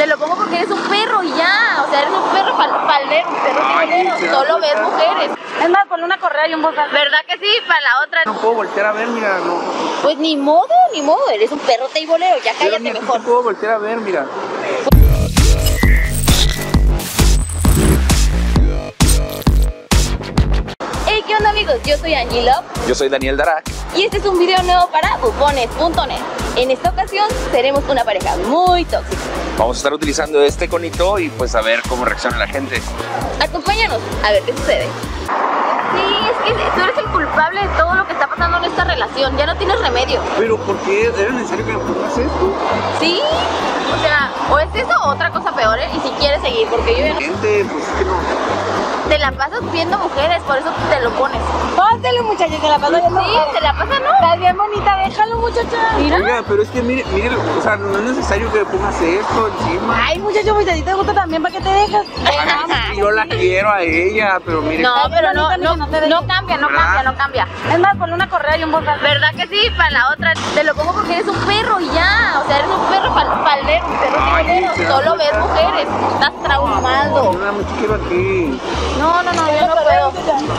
Te lo pongo porque eres un perro y ya. O sea, eres un perro faldero, un perro tibolero. Solo ves mujeres. Es más, ponle una correa y un bozal. ¿Verdad que sí? Para la otra. No puedo voltear a ver, mira, no. Pues ni modo, eres un perro teibolero, ya cállate Pero mejor. no puedo voltear a ver, mira. Hey, ¿qué onda amigos? Yo soy Angie Love Yo soy Daniel Darac. y este es un video nuevo para bufones.net. En esta ocasión seremos una pareja muy tóxica. Vamos a estar utilizando este conito y pues a ver cómo reacciona la gente. Acompáñanos a ver qué sucede. Sí, es que tú eres el culpable de todo lo que está pasando en esta relación, ya no tienes remedio. Pero ¿por qué? ¿Era necesario que me pongas esto? Sí, o sea, o es eso o otra cosa peor, ¿eh? Y si quieres seguir, porque yo ya no... Gente, pues es que no. Te la pasas viendo mujeres, por eso te lo pones. Póntelo, muchacha, te la paso viendo. Sí, te la pasas, ¿no? Estás bien bonita, déjalo, muchacha. Mira. Oiga, pero es que mire, o sea, no es necesario que me pongas esto encima. Ay, muchacho, pues a ti te gusta también, ¿para qué te dejas? Yo la quiero a ella, pero mire. No, pero no ¿Verdad? cambia. Es más, ponle una correa y un bozal. ¿Verdad que sí? Para la otra. Te lo pongo porque eres un perro y ya. O sea, eres un perro faldero, un perro Ay, tibolero. sí, Solo sí. ves mujeres. Estás traumado. No, mucho quiero a ti. No, yo no puedo.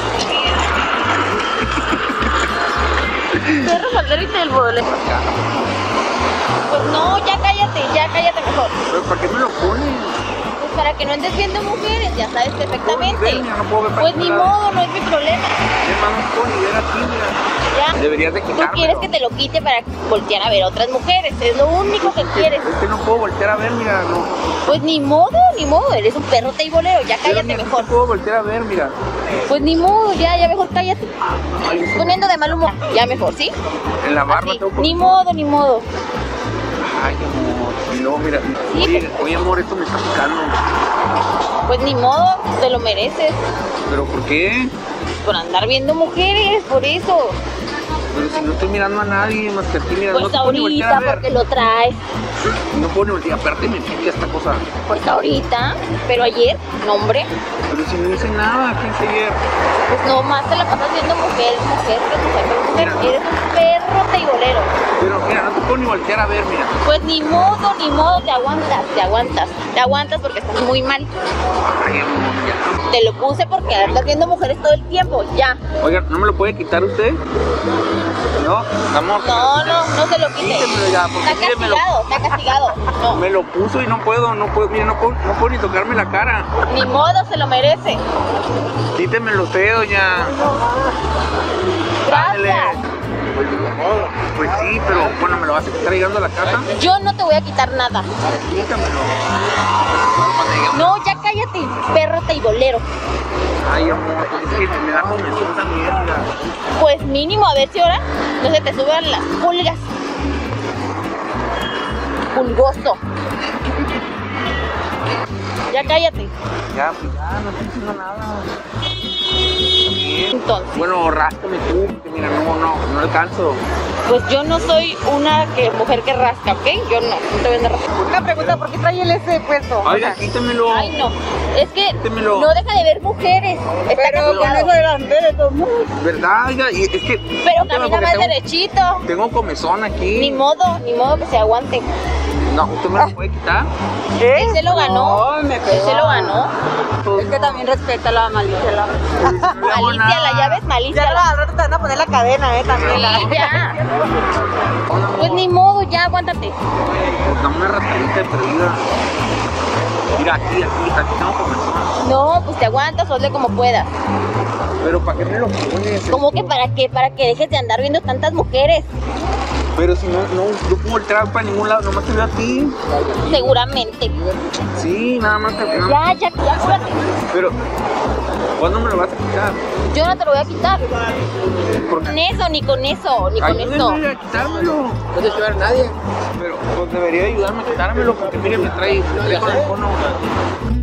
Perro faldero y teibolero. Pues no, ya cállate mejor. ¿Pero para qué me lo pones? Pues para que no andes viendo mujeres, ya sabes perfectamente. No, no puedo ver para Pues ni ningún lado. modo, no es mi problema. Hermano, no puedo ni ver aquí, mira. Ya. Deberías de Tú quitármelo. quieres que te lo quite para voltear a ver a otras mujeres, es lo único que quieres. Es que no puedo voltear a ver, mira, no. Pues ni modo, eres un perro teibolero, ya cállate Mira, mejor. No puedo voltear a ver, mira. Pues ni modo, ya mejor cállate. Ay, sí. Poniendo de mal humor, ya mejor, ¿sí? En la barba Así. tengo Ni modo. Ay, amor. Y luego, mira. Oye, amor, esto me está picando. Pues ni modo, te lo mereces. ¿Pero por qué? Por andar viendo mujeres, por eso. Pero si no estoy mirando a nadie más que a ti, mira. Pues no te puedo ni voltear a ahorita, ver. porque lo traes. No puedo ni voltear. Aparte me pica esta cosa. Pues ahorita, pero ayer, no hombre. Pero si no hice nada, ¿qué hice ayer? Pues nomás te la pasas viendo mujer. Eres un perro teibolero. Pero mira, no te puedo ni voltear a ver, mira. Pues ni modo, te aguantas porque estás muy mal. Ay, amor, ya. Te lo puse porque andas viendo mujeres todo el tiempo, ya. Oiga, ¿no me lo puede quitar usted? No, amor. No se lo quite. Quítemelo ya, porque Está mire, castigado, No, me lo puso y no puedo, mire, no puedo ni tocarme la cara. ni modo, se lo merece. Quítemelo usted, doña. Gracias. Ándele. Pues sí, pero bueno, ¿me lo vas a quitar llegando a la casa? Yo no te voy a quitar nada. Quítamelo. No, ya cállate, perro teibolero. Ay, amor, es que me da comezón también, mira. Pues mínimo, a ver si ahora no se te suban las pulgas. Pulgoso. Ya cállate. Ya, pues ya, no estoy haciendo nada. Bien. Entonces, Bueno, ráscame tú, porque mira, no alcanzo. pues yo no soy una mujer que rasca, ¿ok? Yo no te voy a andar rascando. Una pregunta, ¿por qué trae el ese puesto? Oiga, quítemelo. Ay, no. Es que Quítemelo. no deja de ver mujeres. Está Pero con castigado. eso delantero, todo mundo. ¿Verdad? Oiga, y es que... Pero quítame camina porque más tengo- derechito. Tengo comezón aquí. Ni modo que se aguante. No, ¿usted me lo puede quitar? Él se lo ganó. No, me Él pegó. se lo ganó. Es que también respeta la malicia. No le hago Malicia, la nada. llave es malicia. Ya al rato te van a poner la cadena, también. Sí, ya. Hola, amor. Pues ni modo, ya aguántate. Pues dame una rascadita de perdida. Mira, aquí tengo comezón. No, pues te aguantas o hazle como puedas. Pero ¿para qué me lo pones? ¿Cómo que para qué? Para que dejes de andar viendo tantas mujeres. Pero si no puedo voltear para ningún lado, nomás te veo a ti. Seguramente. Sí, nada más te veo. Ya, apúrate. Pero, ¿cuándo me lo vas a quitar? Yo no te lo voy a quitar. Porque Con eso, ni con eso. ayúdenme a quitármelo. No te ayudar a nadie. Pero pues debería ayudarme a quitármelo porque mire, me trae con el cono.